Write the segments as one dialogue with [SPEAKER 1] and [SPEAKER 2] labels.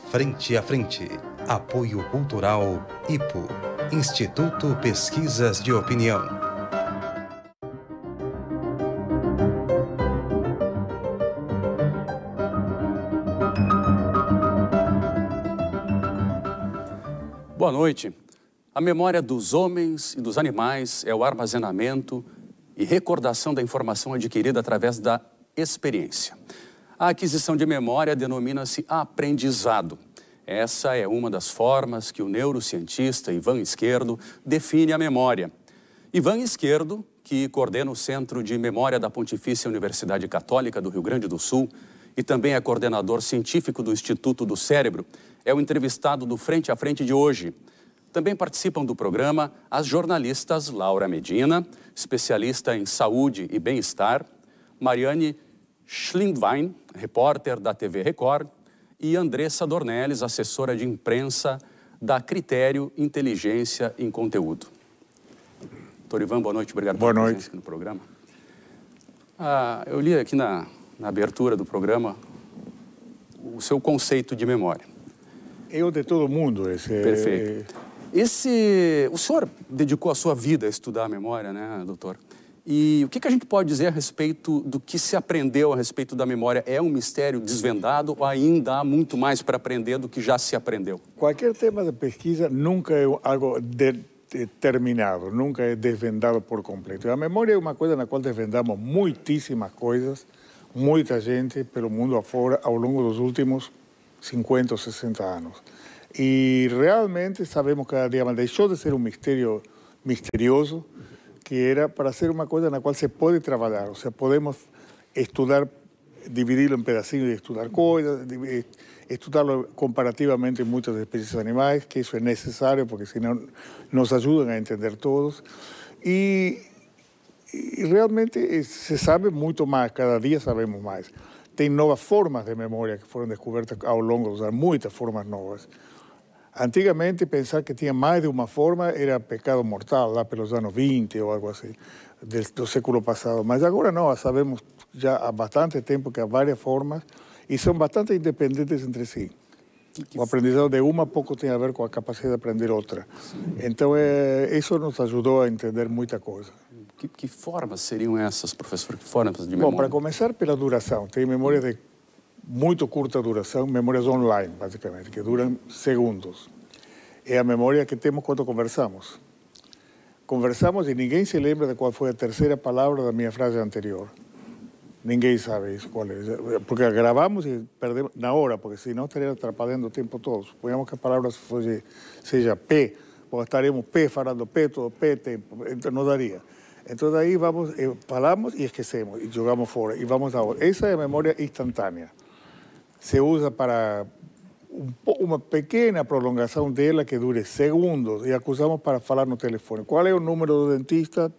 [SPEAKER 1] Frente a Frente. Apoio Cultural IPO. Instituto Pesquisas de Opinião.
[SPEAKER 2] Boa noite. A memória dos homens e dos animais é o armazenamento e recordação da informação adquirida através da experiência. A aquisição de memória denomina-se aprendizado. Essa é uma das formas que o neurocientista Ivan Izquierdo define a memória. Ivan Izquierdo, que coordena o Centro de Memória da Pontifícia Universidade Católica do Rio Grande do Sul e também é coordenador científico do Instituto do Cérebro, é o entrevistado do Frente a Frente de hoje. Também participam do programa as jornalistas Laura Medina, especialista em saúde e bem-estar, Mariane Schlindwein, repórter da TV Record, e Andressa Dornelles, assessora de imprensa da Critério Inteligência em Conteúdo. Doutor Ivan, boa noite, obrigado pela presença aqui no programa. Eu li aqui na abertura do programa o seu conceito de memória.
[SPEAKER 3] Eu de todo mundo.
[SPEAKER 2] Perfeito. O senhor dedicou a sua vida a estudar a memória, né, doutor? E o que a gente pode dizer a respeito do que se aprendeu a respeito da memória? É um mistério desvendado ou ainda há muito mais para aprender do que já se aprendeu?
[SPEAKER 3] Qualquer tema de pesquisa nunca é algo determinado, nunca é desvendado por completo. A memória é uma coisa na qual desvendamos muitíssimas coisas, muita gente pelo mundo afora ao longo dos últimos 50 ou 60 anos. E realmente sabemos cada dia mais, deixou de ser um mistério misterioso, que era para ser uma coisa na qual se pode trabalhar. Ou seja, podemos estudar, dividi-lo em pedacinhos e estudar coisas, estudá-lo comparativamente em muitas espécies animais, que isso é necessário, porque senão nos ajudam a entender todos. E realmente se sabe muito mais, cada dia sabemos mais. Tem novas formas de memória que foram descobertas ao longo dos anos, muitas formas novas. Antigamente, pensar que tinha mais de uma forma era pecado mortal, lá pelos anos 20 ou algo assim, do século passado. Mas agora não, sabemos já há bastante tempo que há várias formas e são bastante independentes entre si. O aprendizado de uma pouco tem a ver com a capacidade de aprender outra. Então, isso nos ajudou a entender muita coisa.
[SPEAKER 2] Que formas seriam essas, professor? Que formas de memória?
[SPEAKER 3] Bom, para começar pela duração, tem memória de muito curta duração, memórias online, basicamente, que duram segundos. É a memória que temos quando conversamos. Conversamos e ninguém se lembra de qual foi a terceira palavra da minha frase anterior. Ninguém sabe isso, qual é. Porque gravamos e perdemos na hora, porque senão estaria atrapalhando o tempo todo. Suponhamos que a palavra seja P, ou estaremos P falando P, todo P, tempo, então não daria. Então daí vamos, falamos e esquecemos, e jogamos fora, e vamos a outra. Essa é a memória instantânea. Se usa para uma pequena prolongação dela que dure segundos e usamos para falar no telefone. Qual é o número do dentista?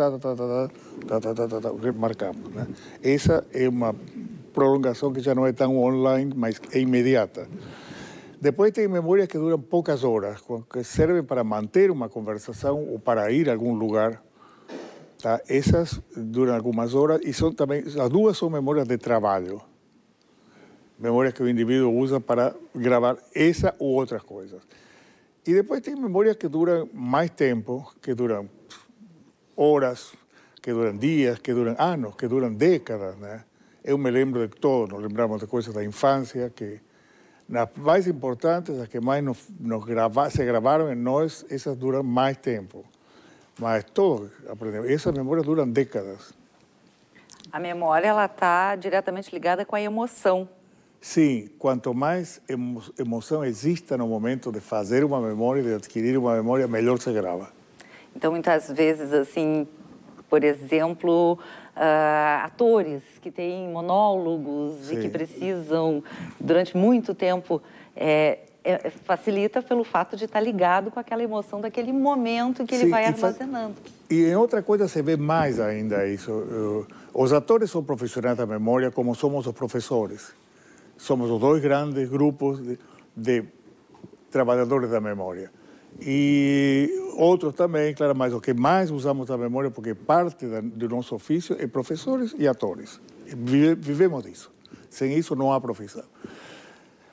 [SPEAKER 3] Marcamos, né? Essa é uma prolongação que já não é tão online, mas é imediata. Depois tem memórias que duram poucas horas, que servem para manter uma conversação ou para ir a algum lugar. Tá? Essas duram algumas horas e são também, as duas são memórias de trabalho. Memórias que o indivíduo usa para gravar essa ou outras coisas. E depois tem memórias que duram mais tempo, que duram horas, que duram dias, que duram anos, que duram décadas, né? Eu me lembro de todo, nos lembramos de coisas da infância, que nas mais importantes, as que mais se gravaram em nós, essas duram mais tempo. Mas todos aprendemos. Essas memórias duram décadas.
[SPEAKER 4] A memória, ela está diretamente ligada com a emoção.
[SPEAKER 3] Sim, quanto mais emoção exista no momento de fazer uma memória, de adquirir uma memória, melhor se grava.
[SPEAKER 4] Então, muitas vezes, assim, por exemplo, atores que têm monólogos Sim. e que precisam, durante muito tempo, facilita pelo fato de estar ligado com aquela emoção daquele momento que ele vai armazenando.
[SPEAKER 3] E em outra coisa se vê mais ainda isso. Os atores são profissionais da memória como somos os professores. Somos os dois grandes grupos de trabalhadores da memória. E outros também, claro, mas o que mais usamos da memória, porque parte do nosso ofício é professores e atores. Vivemos disso. Sem isso não há profissão.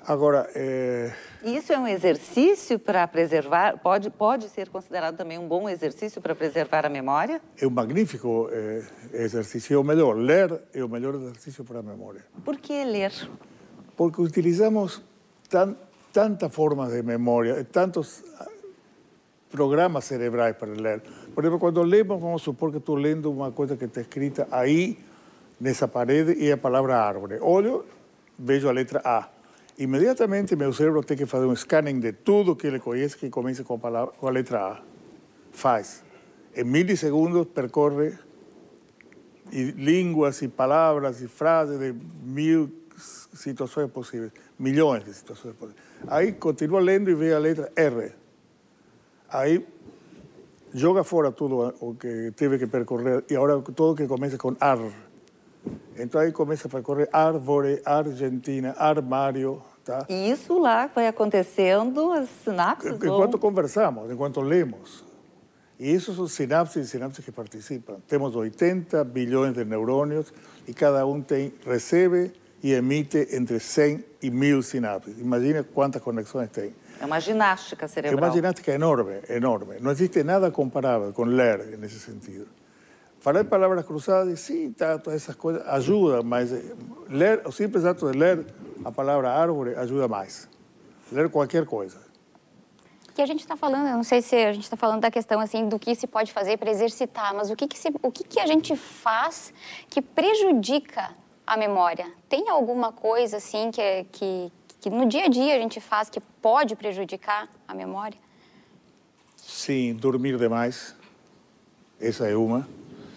[SPEAKER 3] Agora,
[SPEAKER 4] Isso é um exercício para preservar, pode ser considerado também um bom exercício para preservar a memória?
[SPEAKER 3] é um magnífico exercício, é o melhor. Ler é o melhor exercício para a memória.
[SPEAKER 4] Por que ler?
[SPEAKER 3] Porque utilizamos tantas formas de memória, tantos programas cerebrais para ler. Por exemplo, quando lemos, vamos supor que estou lendo uma coisa que está escrita aí, nessa parede, e a palavra árvore. Olho, vejo a letra A. Imediatamente, meu cérebro tem que fazer um scanning de tudo que ele conhece que começa com a letra A. Faz. Em milissegundos, percorre línguas e palavras e frases de 1000 situações possíveis, milhões de situações possíveis. Aí, continua lendo e vê a letra R. Aí, joga fora tudo o que teve que percorrer e agora tudo que começa com AR. Então aí começa a percorrer árvore, Argentina, armário, tá?
[SPEAKER 4] E isso lá vai acontecendo, as sinapses
[SPEAKER 3] Enquanto conversamos, enquanto lemos. E isso são sinapses e sinapses que participam. Temos 80 bilhões de neurônios e cada um recebe e emite entre 100 e 1000 sinapses. Imagina quantas conexões tem.
[SPEAKER 4] É uma ginástica cerebral.
[SPEAKER 3] É uma ginástica enorme, enorme. Não existe nada comparável com ler nesse sentido. Falar palavras cruzadas, sim, tá, todas essas coisas ajudam, mas ler, o simples ato de ler a palavra árvore ajuda mais. Ler qualquer coisa.
[SPEAKER 5] Que a gente está falando, eu não sei se a gente está falando da questão assim do que se pode fazer para exercitar, mas o que a gente faz que prejudica a memória? Tem alguma coisa assim que no dia a dia a gente faz que pode prejudicar a memória?
[SPEAKER 3] Sim, dormir demais. Essa é uma.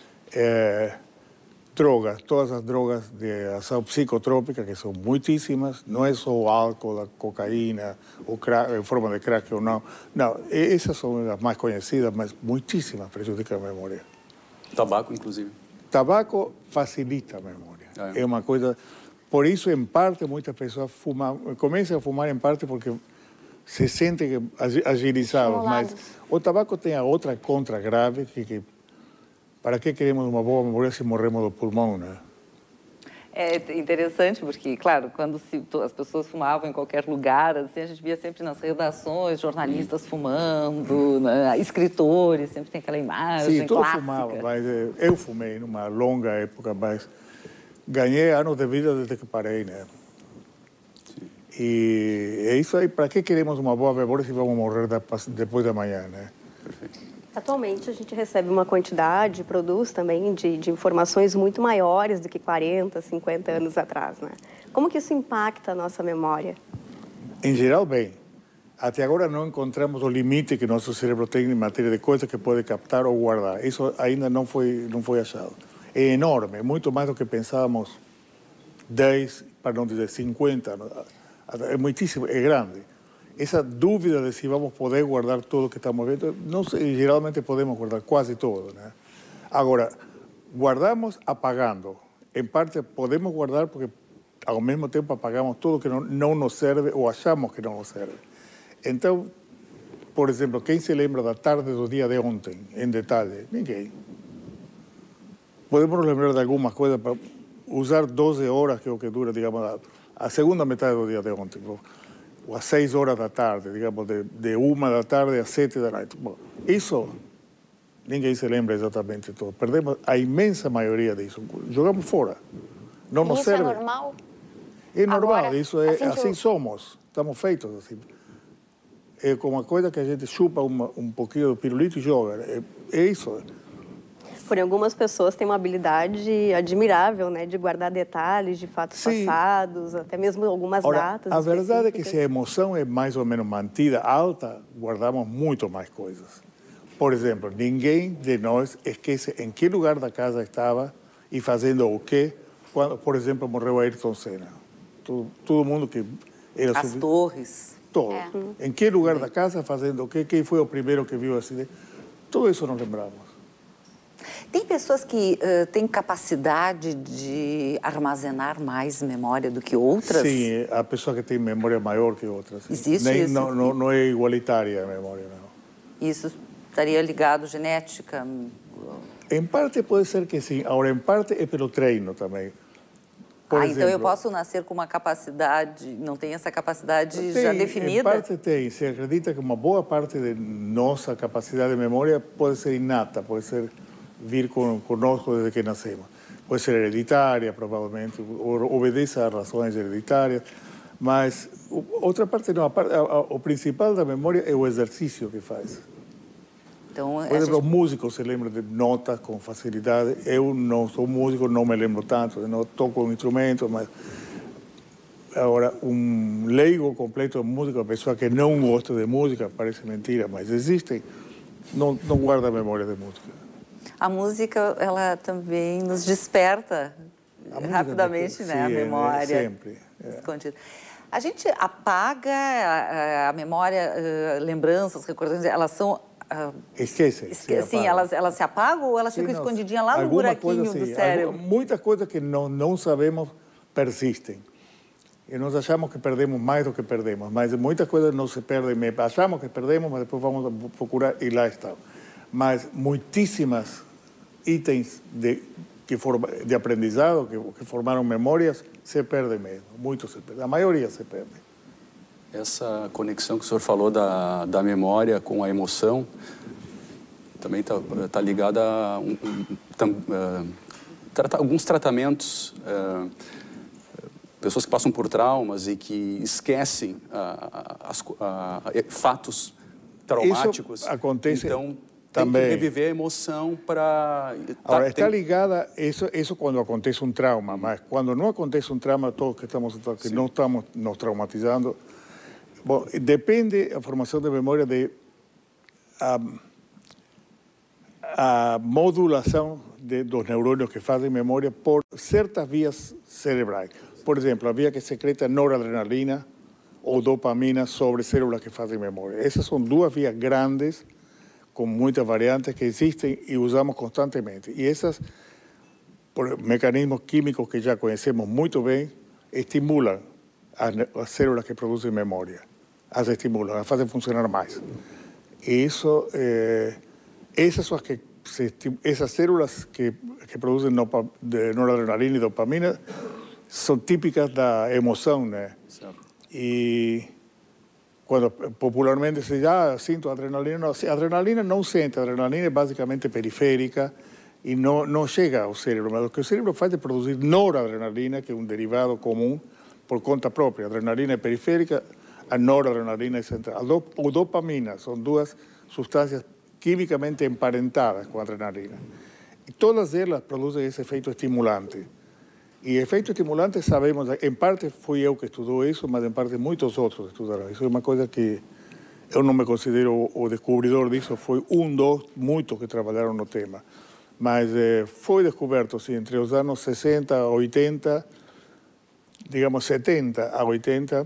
[SPEAKER 3] Drogas, todas as drogas de ação psicotrópica, que são muitíssimas, não é só o álcool, a cocaína, o crack, em forma de crack ou não. Não, essas são as mais conhecidas, mas muitíssimas prejudicam a memória.
[SPEAKER 2] Tabaco, inclusive.
[SPEAKER 3] Tabaco facilita a memória. É uma coisa... Por isso, em parte, muitas pessoas começam a fumar em parte porque se sentem agilizados. Mas o tabaco tem a outra contra grave que para que queremos uma boa memória se morremos do pulmão, né?
[SPEAKER 4] É interessante porque, claro, quando as pessoas fumavam em qualquer lugar, assim, a gente via sempre nas redações jornalistas fumando, né? Escritores, sempre tem aquela imagem
[SPEAKER 3] clássica.
[SPEAKER 4] Sim,
[SPEAKER 3] fumava, mas eu fumei numa longa época, mas ganhei anos de vida desde que parei, né? E é isso aí, para que queremos uma boa memória se vamos morrer depois da manhã, né?
[SPEAKER 2] Perfeito.
[SPEAKER 6] Atualmente, a gente recebe uma quantidade, produz também, de informações muito maiores do que 40, 50 anos atrás, né? Como que isso impacta a nossa memória?
[SPEAKER 3] Em geral, bem. Até agora não encontramos o limite que nosso cérebro tem em matéria de coisas que pode captar ou guardar. Isso ainda não foi achado. É enorme, muito mais do que pensávamos 10, para não dizer 50. É muitíssimo, é grande. Essa dúvida de se vamos poder guardar tudo o que estamos vendo, não sei, geralmente podemos guardar quase tudo, né? Agora, guardamos apagando. Em parte, podemos guardar porque, ao mesmo tempo, apagamos tudo que não nos serve ou achamos que não nos serve. Então, por exemplo, quem se lembra da tarde do dia de ontem, em detalhe? Ninguém. Podemos nos lembrar de algumas coisas para usar 12 horas, que é o que dura, digamos, a segunda metade do dia de ontem. Ou às 6 horas da tarde, digamos, de 1 da tarde às 7 da noite. Bom, isso ninguém se lembra exatamente tudo. Perdemos a imensa maioria disso. Jogamos fora. Não nos serve.
[SPEAKER 5] Isso é normal?
[SPEAKER 3] É normal,
[SPEAKER 5] agora,
[SPEAKER 3] isso é assim somos. Estamos feitos assim. É como uma coisa que a gente chupa um pouquinho do pirulito e joga. É isso.
[SPEAKER 6] Porém, algumas pessoas têm uma habilidade admirável, né, de guardar detalhes de fatos passados, até mesmo algumas datas.
[SPEAKER 3] A verdade é que se a emoção é mais ou menos mantida alta, guardamos muito mais coisas. Por exemplo, ninguém de nós esquece em que lugar da casa estava e fazendo o quê quando, por exemplo, morreu Ayrton Senna. Todo mundo que era...
[SPEAKER 4] As torres.
[SPEAKER 3] Todo. Em que lugar da casa, fazendo o quê? Quem foi o primeiro que viu o acidente? Tudo isso não lembramos.
[SPEAKER 4] Tem pessoas que têm capacidade de armazenar mais memória do que outras?
[SPEAKER 3] Sim, a pessoa que tem memória maior que outras.
[SPEAKER 4] Existe isso?
[SPEAKER 3] Não é igualitária a memória, não.
[SPEAKER 4] Isso estaria ligado à genética?
[SPEAKER 3] Em parte pode ser que sim. Agora, em parte é pelo treino também. Por
[SPEAKER 4] então
[SPEAKER 3] exemplo,
[SPEAKER 4] eu posso nascer com uma capacidade, não tem essa capacidade
[SPEAKER 3] tem,
[SPEAKER 4] já definida?
[SPEAKER 3] Em parte tem. Se acredita que uma boa parte de nossa capacidade de memória pode ser inata, pode ser vir conosco desde que nascemos. Pode ser hereditária, provavelmente, obedece a razões hereditárias, mas outra parte não. O principal da memória é o exercício que faz.
[SPEAKER 4] Então,
[SPEAKER 3] Por exemplo, os músicos se lembram de notas com facilidade. Eu não sou músico, não me lembro tanto, não toco um instrumento, mas... Agora, um leigo completo de música, uma pessoa que não gosta de música, parece mentira, mas existem, não guarda memória de música.
[SPEAKER 4] A música, ela também nos desperta rapidamente, né? A memória.
[SPEAKER 3] Sempre.
[SPEAKER 4] Escondida. A gente apaga a memória, lembranças, recordações, elas são...
[SPEAKER 3] Esquecem.
[SPEAKER 4] Sim, elas se apagam ou elas ficam escondidinhas lá no buraquinho do cérebro?
[SPEAKER 3] Muitas coisas que não sabemos persistem. E nós achamos que perdemos mais do que perdemos, mas muitas coisas não se perdem. Achamos que perdemos, mas depois vamos procurar e lá estão. Mas muitíssimas itens de aprendizado, que formaram memórias, se perdem mesmo. Muitos se perdem. A maioria se perde.
[SPEAKER 2] Essa conexão que o senhor falou da memória com a emoção também tá ligada a alguns tratamentos, pessoas que passam por traumas e que esquecem fatos traumáticos.
[SPEAKER 3] Isso acontece
[SPEAKER 2] então,
[SPEAKER 3] também.
[SPEAKER 2] Tem que reviver a emoção para...
[SPEAKER 3] Agora, está ligada, isso quando acontece um trauma, mas quando não acontece um trauma, todos que estamos aqui não estamos nos traumatizando. Bom, depende a formação de memória a modulação dos neurônios que fazem memória por certas vias cerebrais. Por exemplo, a via que secreta noradrenalina ou dopamina sobre células que fazem memória. Essas são duas vias grandes, com muitas variantes que existem e usamos constantemente. E essas, por mecanismos químicos que já conhecemos muito bem, estimulam as células que produzem memória. As estimulam, as fazem funcionar mais. E isso, essas células que produzem noradrenalina e dopamina são típicas da emoção, né? Certo. E quando popularmente se diz, sinto adrenalina, não, a adrenalina não sente, a adrenalina é basicamente periférica e não chega ao cérebro, mas o que o cérebro faz é produzir noradrenalina, que é um derivado comum por conta própria. A adrenalina é periférica, a noradrenalina é central. A dopamina são duas substâncias quimicamente emparentadas com a adrenalina. E todas elas produzem esse efeito estimulante. E efeito estimulante, sabemos, em parte fui eu que estudou isso, mas em parte muitos outros estudaram. Isso é uma coisa que eu não me considero o descobridor disso, foi um dos muitos que trabalharam no tema. Mas foi descoberto, assim, entre os anos 60 a 80, digamos 70 a 80,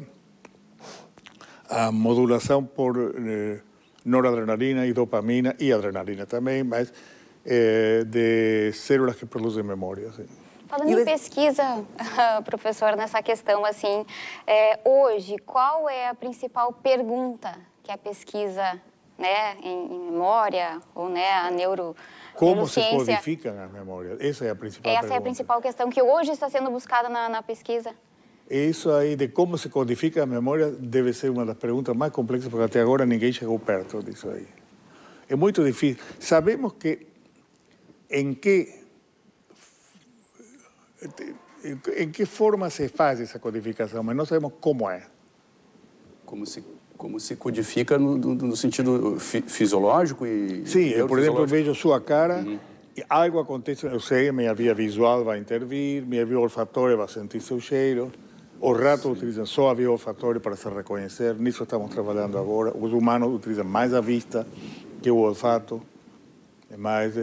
[SPEAKER 3] a modulação por noradrenalina e dopamina, e adrenalina também, mas de células que produzem memória. Assim.
[SPEAKER 5] Falando em pesquisa, professor, nessa questão, assim, hoje, qual é a principal pergunta que a pesquisa, né, em memória, ou né, a neurociência...
[SPEAKER 3] Como se codificam as memórias? Essa é a principal pergunta.
[SPEAKER 5] Essa é a principal questão que hoje está sendo buscada na pesquisa.
[SPEAKER 3] Isso aí de como se codifica a memória deve ser uma das perguntas mais complexas, porque até agora ninguém chegou perto disso aí. É muito difícil. Sabemos que em que forma se faz essa codificação, mas não sabemos como é.
[SPEAKER 2] Como se codifica no sentido fisiológico e...
[SPEAKER 3] Sim, eu, por exemplo, vejo sua cara e algo acontece, eu sei, minha via visual vai intervir, minha via olfatória vai sentir seu cheiro. Os ratos utilizam só a via olfatória para se reconhecer, nisso estamos trabalhando agora. Os humanos utilizam mais a vista que o olfato, mais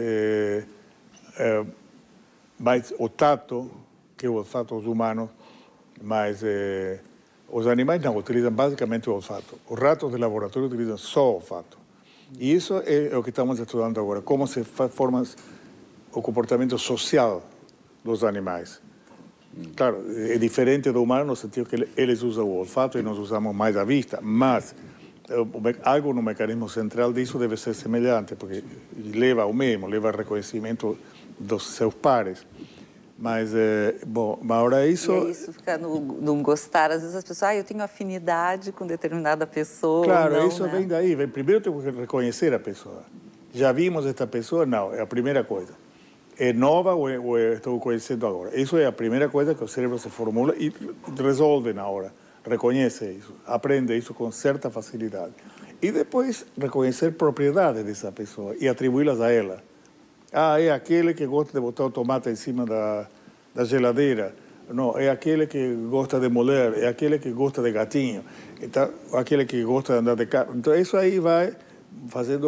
[SPEAKER 3] o tato que o olfato dos humanos, mas os animais não, utilizam basicamente o olfato. Os ratos de laboratório utilizam só o olfato. E isso é o que estamos estudando agora, como se forma o comportamento social dos animais. Claro, é diferente do humano no sentido que eles usam o olfato e nós usamos mais a vista, mas algo no mecanismo central disso deve ser semelhante, porque leva ao mesmo, leva ao reconhecimento dos seus pares. Mas, bom, mas agora isso...
[SPEAKER 4] E isso fica no gostar. Às vezes as pessoas, eu tenho afinidade com determinada pessoa.
[SPEAKER 3] Claro,
[SPEAKER 4] não,
[SPEAKER 3] isso
[SPEAKER 4] né?
[SPEAKER 3] vem daí. Primeiro temos que reconhecer a pessoa. Já vimos esta pessoa? Não, é a primeira coisa. É nova ou estou conhecendo agora? Isso é a primeira coisa que o cérebro se formula e resolve na hora. Reconhece isso, aprende isso com certa facilidade. E depois reconhecer propriedades dessa pessoa e atribuí-las a ela. É aquele que gosta de botar o tomate em cima da geladeira. Não, é aquele que gosta de mulher, é aquele que gosta de gatinho, então, aquele que gosta de andar de carro. Então, isso aí vai fazendo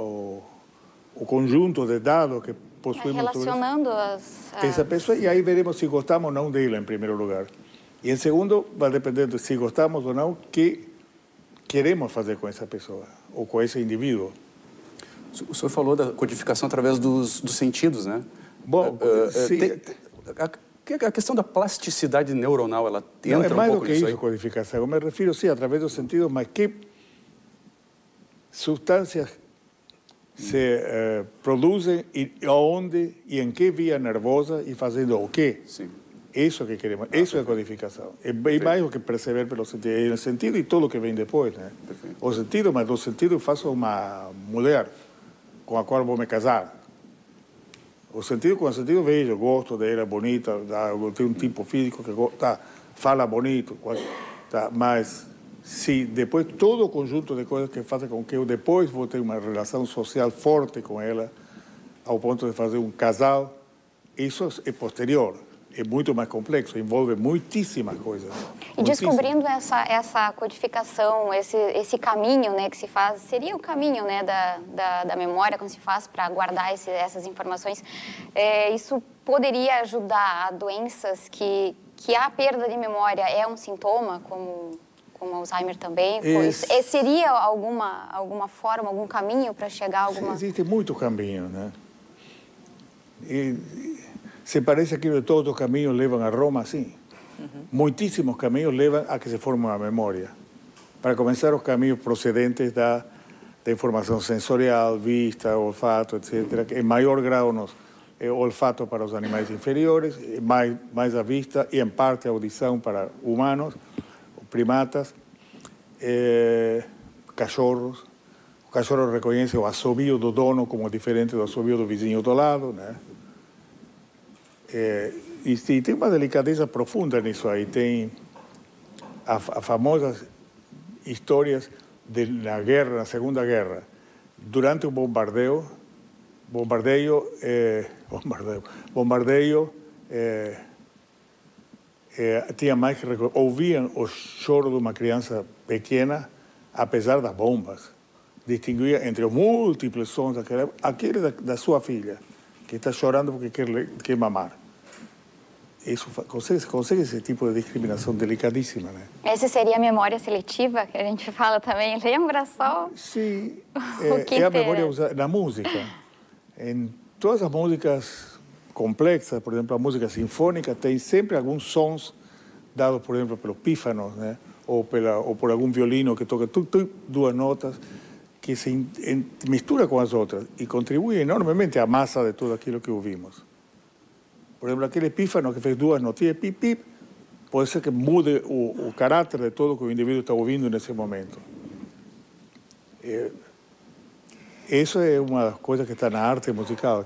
[SPEAKER 3] o conjunto de dados que possuímos.
[SPEAKER 5] Relacionando
[SPEAKER 3] essa pessoa, e aí veremos se gostamos ou não dela, em primeiro lugar. E, em segundo, vai depender de se gostamos ou não, o que queremos fazer com essa pessoa, ou com esse indivíduo.
[SPEAKER 2] O senhor falou da codificação através dos sentidos, né?
[SPEAKER 3] Bom, sim.
[SPEAKER 2] A questão da plasticidade neuronal, ela entra
[SPEAKER 3] é mais
[SPEAKER 2] um
[SPEAKER 3] do
[SPEAKER 2] pouco
[SPEAKER 3] que
[SPEAKER 2] nisso
[SPEAKER 3] isso,
[SPEAKER 2] aí?
[SPEAKER 3] codificação. Eu me refiro, sim, através dos sentidos, mas que substâncias se produzem e aonde e em que via nervosa e fazendo o quê?
[SPEAKER 2] Sim.
[SPEAKER 3] Isso que queremos, isso é codificação. É bem mais do que perceber pelo sentido. É o sentido e tudo o que vem depois, né?
[SPEAKER 2] Perfeito.
[SPEAKER 3] O sentido, mas do sentido eu faço uma mulher com a qual vou me casar. O sentido, com o sentido vejo, gosto dela, bonita, tem um tipo físico que gosta, fala bonito, tá, mas se depois todo o conjunto de coisas que fazem com que eu depois vou ter uma relação social forte com ela, ao ponto de fazer um casal, isso é posterior. É muito mais complexo, envolve muitíssimas coisas.
[SPEAKER 5] E descobrindo essa codificação, esse caminho, né, que se faz, seria o caminho, né, da memória, quando se faz para guardar essas informações, isso poderia ajudar a doenças que a perda de memória é um sintoma, como Alzheimer também? Seria alguma forma, algum caminho para chegar a alguma...
[SPEAKER 3] Existe muito caminho, né? Se parece que todos os caminhos levam a Roma, sim. Muitíssimos caminhos levam a que se forme uma memória. Para começar, os caminhos procedentes da informação sensorial, vista, olfato, etc., que em maior grau olfato para os animais inferiores, mais a vista e, em parte, a audição para humanos, primatas, cachorros. O cachorro reconhece o assobio do dono como diferente do assobio do vizinho do lado, né? E tem uma delicadeza profunda nisso aí. Tem as famosas histórias na guerra, na Segunda Guerra. Durante um bombardeio tinha mais que ouviam o choro de uma criança pequena, apesar das bombas. Distinguia entre os múltiplos sons aquele da sua filha, que está chorando porque quer mamar. Isso consegue esse tipo de discriminação delicadíssima, né?
[SPEAKER 5] Essa seria a memória seletiva que a gente fala também. Lembra só?
[SPEAKER 3] Sim, é a memória usada na música. Em todas as músicas complexas, por exemplo, a música sinfônica tem sempre alguns sons dados, por exemplo, pelos pífanos, né? Ou por algum violino que toca duas notas, que se mistura com as outras e contribui enormemente à massa de tudo aquilo que ouvimos. Por exemplo, aquele pífano que fez duas notinhas, pip, pip, pode ser que mude o caráter de todo o que o indivíduo está ouvindo nesse momento. Isso é uma coisa que está na arte musical.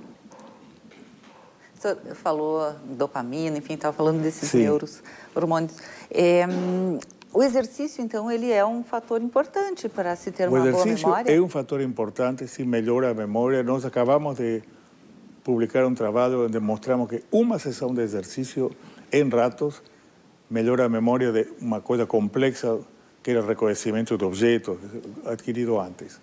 [SPEAKER 4] O senhor falou dopamina, enfim, estava falando desses hormônios. O exercício, então, ele é um fator importante para se ter uma boa memória? O
[SPEAKER 3] exercício é um fator importante, se melhora a memória. Nós acabamos de publicar um trabalho onde mostramos que uma sessão de exercício em ratos melhora a memória de uma coisa complexa que era o reconhecimento de objetos adquirido antes.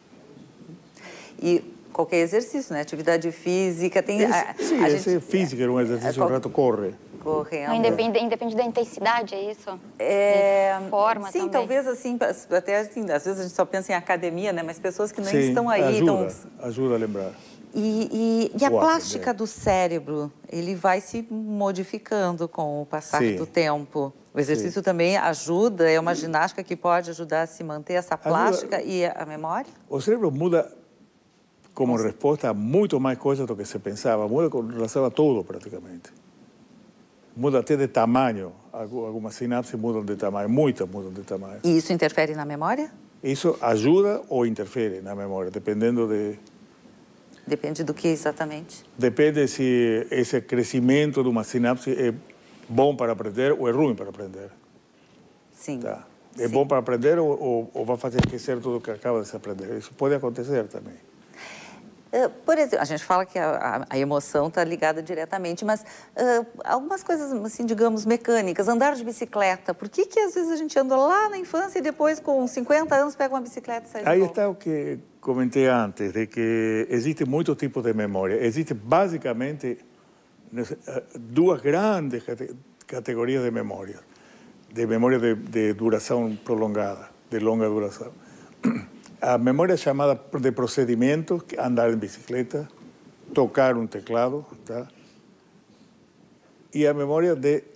[SPEAKER 4] E qualquer exercício, né? Atividade física tem...
[SPEAKER 3] Esse física é um exercício, o rato corre.
[SPEAKER 5] Correndo. Independe da intensidade, é isso? Forma
[SPEAKER 4] sim,
[SPEAKER 5] também.
[SPEAKER 4] talvez assim, até assim, às vezes a gente só pensa em academia, né? Mas pessoas que nem estão aí...
[SPEAKER 3] Ajuda a lembrar.
[SPEAKER 4] E a plástica do cérebro, ele vai se modificando com o passar do tempo. O exercício também ajuda, é uma ginástica que pode ajudar a se manter essa plástica e a memória?
[SPEAKER 3] O cérebro muda como resposta a muito mais coisas do que se pensava. Muda com relação a tudo, praticamente. Muda até de tamanho. Algumas sinapses mudam de tamanho, muitas mudam de tamanho.
[SPEAKER 4] E isso interfere na memória?
[SPEAKER 3] Isso ajuda ou interfere na memória, dependendo de...
[SPEAKER 4] Depende do que exatamente?
[SPEAKER 3] Depende se esse crescimento de uma sinapse é bom para aprender ou é ruim para aprender.
[SPEAKER 4] Sim.
[SPEAKER 3] Tá? É bom para aprender ou vai fazer esquecer tudo que acaba de se aprender? Isso pode acontecer também.
[SPEAKER 4] Por exemplo, a gente fala que a emoção está ligada diretamente, mas algumas coisas, assim, digamos, mecânicas, andar de bicicleta, por que às vezes a gente anda lá na infância e depois, com 50 anos, pega uma bicicleta e sai de
[SPEAKER 3] Aí
[SPEAKER 4] novo?
[SPEAKER 3] está o que comentei antes, de que existem muitos tipos de memória. Existem, basicamente, duas grandes categorias de memória. De memória de duração prolongada, de longa duração. A memória chamada de procedimentos, andar em bicicleta, tocar um teclado, tá? E a memória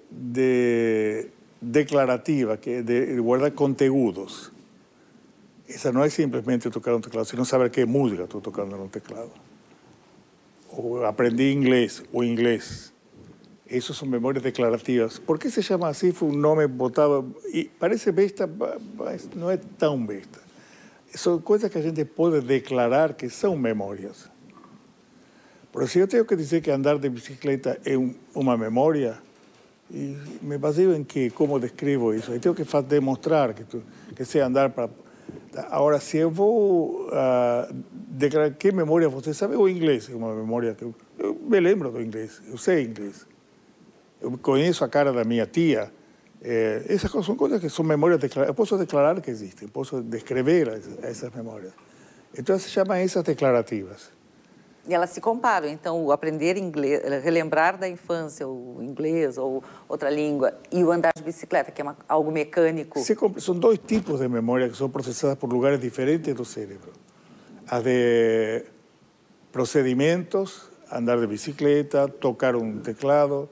[SPEAKER 3] declarativa, que é de guardar conteúdos. Essa não é simplesmente tocar um teclado, senão saber que música estou tocando no teclado. Ou aprendi inglês, o inglês. Essas são memórias declarativas. Por que se chama assim? Foi um nome botado... E parece besta, mas não é tão besta. São coisas que a gente pode declarar que são memórias. Por isso, eu tenho que dizer que andar de bicicleta é uma memória, e me baseio em que, como descrevo isso? Eu tenho que demonstrar que sei andar para... Agora, se eu vou declarar que memória você sabe, o inglês é uma memória que eu me lembro do inglês, eu sei inglês. Eu conheço a cara da minha tia. Essas são coisas que são memórias declaradas. Eu posso declarar que existem, posso descrever essas memórias. Então, se chamam essas declarativas.
[SPEAKER 4] E elas se comparam. Então, o aprender inglês, relembrar da infância o inglês ou outra língua, e o andar de bicicleta, que é algo mecânico.
[SPEAKER 3] São dois tipos de memória que são processadas por lugares diferentes do cérebro. A de procedimentos, andar de bicicleta, tocar um teclado,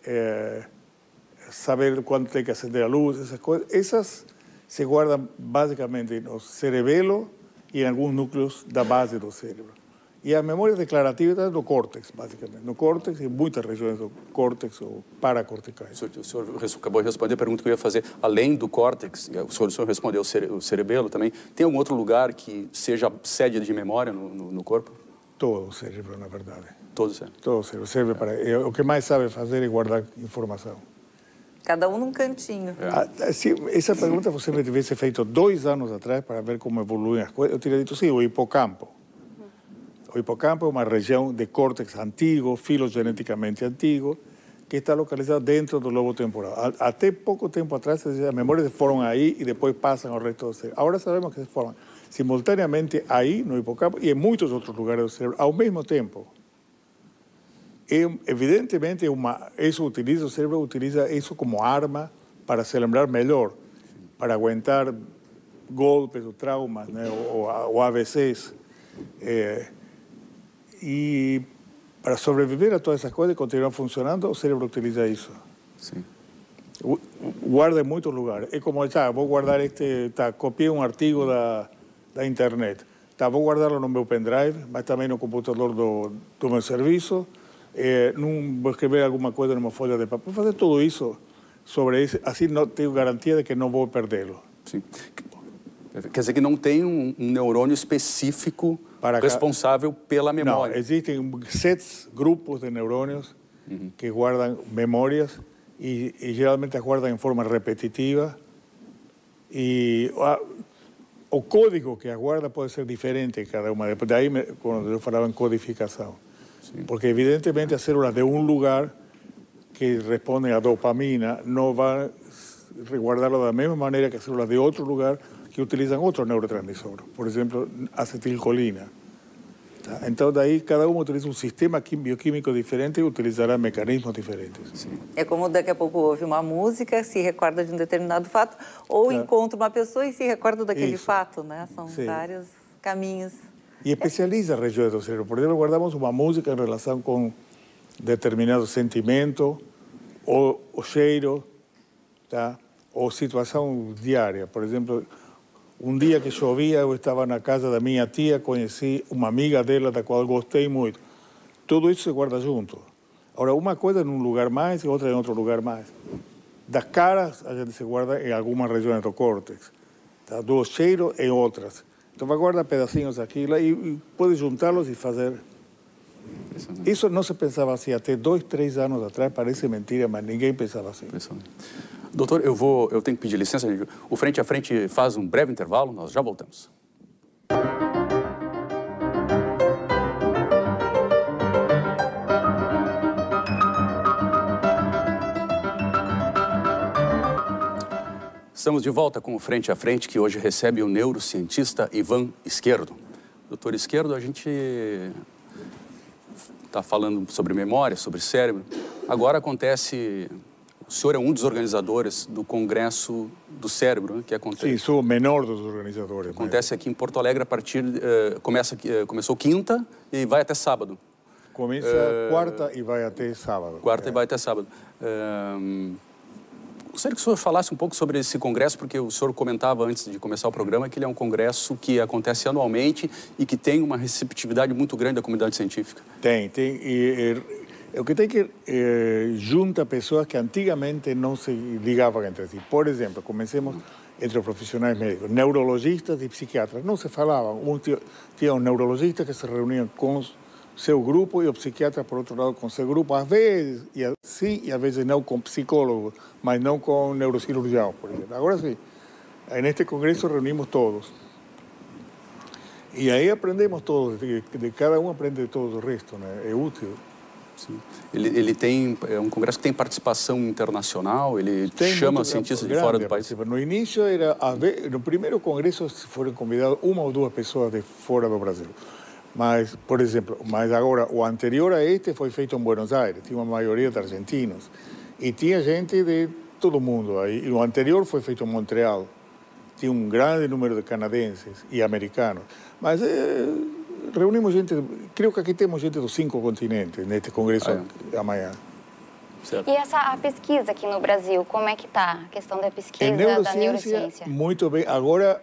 [SPEAKER 3] saber quando tem que acender a luz, essas coisas. Essas se guardam basicamente no cerebelo e em alguns núcleos da base do cérebro. E a memória declarativa está no córtex, basicamente. No córtex e muitas regiões do córtex ou paracorticais.
[SPEAKER 2] O senhor acabou de responder a pergunta que eu ia fazer. Além do córtex, o senhor respondeu o cerebelo também, tem algum outro lugar que seja sede de memória no corpo?
[SPEAKER 3] Todo o cérebro, na verdade.
[SPEAKER 2] Todo o cérebro?
[SPEAKER 3] Todo o cérebro. Serve para... O que mais sabe fazer é guardar informação.
[SPEAKER 4] Cada um num cantinho.
[SPEAKER 3] Se essa pergunta você me tivesse feito 2 anos atrás para ver como evoluem as coisas, eu teria dito sim, o hipocampo. O hipocampo é uma região de córtex antigo, filogeneticamente antigo, que está localizado dentro do lobo temporal. Até pouco tempo atrás, as memórias se formam aí e depois passam ao resto do cérebro. Agora sabemos que se formam simultaneamente aí, no hipocampo, e em muitos outros lugares do cérebro, ao mesmo tempo. Evidentemente, o cérebro utiliza isso como arma para se lembrar melhor, para aguentar golpes ou traumas, né, ou AVCs. E para sobreviver a todas essas coisas e continuar funcionando, o cérebro utiliza isso.
[SPEAKER 2] Sim.
[SPEAKER 3] Guarda em muitos lugares. É como, vou guardar copiei um artigo da internet. Vou guardá-lo no meu pendrive, mas também no computador do meu serviço. Não vou escrever alguma coisa numa folha de papel. Vou fazer tudo isso sobre isso, assim não tenho garantia de que não vou perdê-lo.
[SPEAKER 2] Sim. Quer dizer que não tem um neurônio específico responsável pela memória.
[SPEAKER 3] Não, existem 7 grupos de neurônios que guardam memórias e geralmente as guardam em forma repetitiva. E o código que as guarda pode ser diferente em cada uma. Daí, quando eu falava em codificação. Sim. Porque, evidentemente, as células de um lugar que respondem à dopamina não vão guardá-lo da mesma maneira que as células de outro lugar que utilizam outro neurotransmissor, por exemplo, acetilcolina. Então, daí, cada um utiliza um sistema bioquímico diferente e utilizará mecanismos diferentes.
[SPEAKER 2] Sim.
[SPEAKER 4] É como daqui a pouco ouve uma música, se recorda de um determinado fato, ou encontra uma pessoa e se recorda daquele fato, né? São vários caminhos.
[SPEAKER 3] E especializa regiões do cérebro. Por exemplo, guardamos uma música em relação com determinado sentimento, ou cheiro, tá? Ou situação diária. Por exemplo, Um dia que chovia, eu estava na casa da minha tia, conheci uma amiga dela, da qual gostei muito. Tudo isso se guarda junto. Agora, uma coisa num lugar mais e outra em outro lugar mais. Das caras, a gente se guarda em algumas regiões do córtex. Tá? Do cheiro, em outras. Então, vai guardar pedacinhos aqui lá e pode juntá-los e fazer. Isso não se pensava assim até 2, 3 anos atrás. Parece mentira, mas ninguém pensava assim.
[SPEAKER 2] Doutor, eu tenho que pedir licença. O Frente a Frente faz um breve intervalo, nós já voltamos. Estamos de volta com o Frente a Frente, que hoje recebe o neurocientista Ivan Izquierdo. Doutor Izquierdo, a gente está falando sobre memória, sobre cérebro. Agora acontece... O senhor é um dos organizadores do Congresso do Cérebro, né, que acontece...
[SPEAKER 3] Sim, sou o menor dos organizadores.
[SPEAKER 2] Acontece aqui em Porto Alegre a partir... começou quinta e vai até sábado.
[SPEAKER 3] Começa quarta e vai até sábado.
[SPEAKER 2] Quarta e vai até sábado. Gostaria que o senhor falasse um pouco sobre esse congresso, porque o senhor comentava antes de começar o programa que ele é um congresso que acontece anualmente e que tem uma receptividade muito grande da comunidade científica.
[SPEAKER 3] Tem. O que tem que junta pessoas que antigamente não se ligavam entre si. Por exemplo, comecemos entre os profissionais médicos, neurologistas e psiquiatras. Não se falavam. Tinha um neurologista que se reunia com seu grupo e o psiquiatra, por outro lado, com seu grupo. Às vezes, sim, e às vezes não com psicólogo, mas não com neurocirurgião, por exemplo. Agora sim, neste congresso reunimos todos. E aí aprendemos todos, de cada um aprende de todo o resto, né? É útil.
[SPEAKER 2] Sim. Ele é um congresso que tem participação internacional, ele chama cientistas de fora do país.
[SPEAKER 3] No início, no primeiro congresso foram convidados 1 ou 2 pessoas de fora do Brasil. Mas, por exemplo, agora, o anterior a este foi feito em Buenos Aires, tinha uma maioria de argentinos. E tinha gente de todo mundo aí. E o anterior foi feito em Montreal, tinha um grande número de canadenses e americanos. Mas reunimos gente, creio que aqui temos gente dos 5 continentes neste congresso amanhã.
[SPEAKER 5] Certo. E a pesquisa aqui no Brasil, como é que está a questão da pesquisa da neurociência?
[SPEAKER 3] Muito bem. Agora,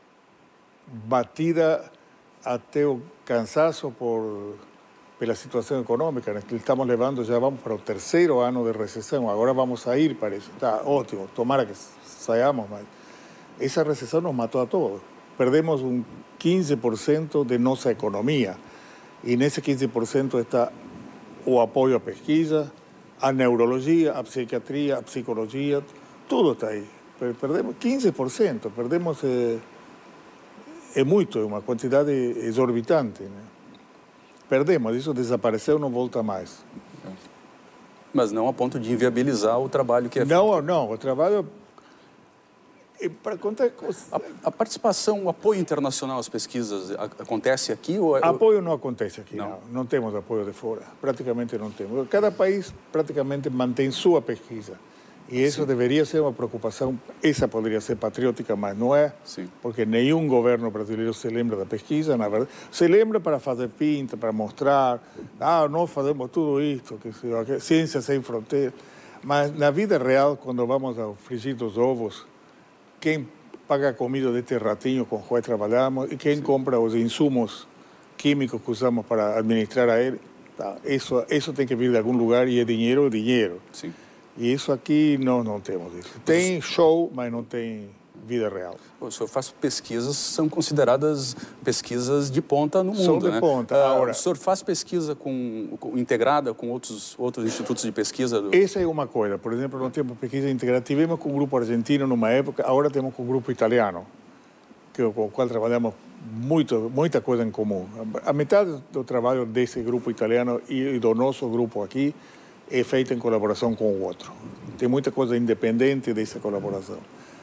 [SPEAKER 3] batida até o cansaço pela situação econômica, né? Que estamos levando, já vamos para o 3º ano de recessão, agora vamos sair para isso. Está ótimo, tomara que saiamos, mas essa recessão nos matou a todos. Perdemos um 15% de nossa economia e nesse 15% está o apoio à pesquisa, a neurologia, a psiquiatria, a psicologia, tudo está aí. Perdemos 15%, perdemos... É muito, é uma quantidade exorbitante, né? Perdemos, isso desapareceu, não volta mais.
[SPEAKER 2] Mas não a ponto de inviabilizar o trabalho que é feito.
[SPEAKER 3] Não, o trabalho... Para contar...
[SPEAKER 2] A participação, o apoio internacional às pesquisas acontece aqui? Ou
[SPEAKER 3] apoio não acontece aqui, não temos apoio de fora, praticamente não temos. Cada país praticamente mantém sua pesquisa. E isso deveria ser uma preocupação, essa poderia ser patriótica, mas não é, porque nenhum governo brasileiro se lembra da pesquisa, na verdade. Se lembra para fazer pinta, para mostrar, nós fazemos tudo isto, ciência sem fronteiras. Mas na vida real, quando vamos ao frigir dos ovos, quem paga a comida deste ratinho com o qual trabalhamos e quem compra os insumos químicos que usamos para administrar a ele, isso tem que vir de algum lugar e é dinheiro.
[SPEAKER 2] Sim.
[SPEAKER 3] E isso aqui nós não temos isso. Tem show, mas não tem vida real.
[SPEAKER 2] O senhor faz pesquisas, são consideradas pesquisas de ponta no mundo,
[SPEAKER 3] São de ponta. Agora,
[SPEAKER 2] o senhor faz pesquisa integrada com outros institutos de pesquisa?
[SPEAKER 3] Essa é uma coisa. Por exemplo, nós temos pesquisa integrada. Tivemos com o grupo argentino numa época, agora temos com o grupo italiano, com o qual trabalhamos muita coisa em comum. A metade do trabalho desse grupo italiano e do nosso grupo aqui é feita em colaboração com o outro. Tem muita coisa independente dessa colaboração.